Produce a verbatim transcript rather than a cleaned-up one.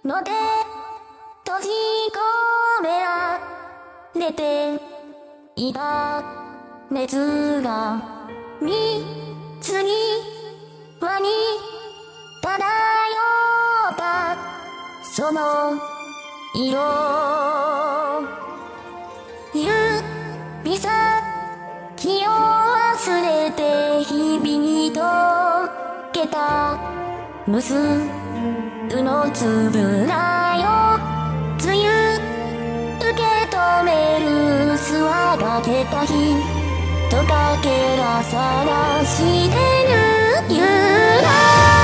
ので閉じ込められていた熱が水に輪に漂ったその色指先を忘れて日々に溶けた無数のつぶらよ梅雨受け止める薄はがけた日とかけらさらしてるゆら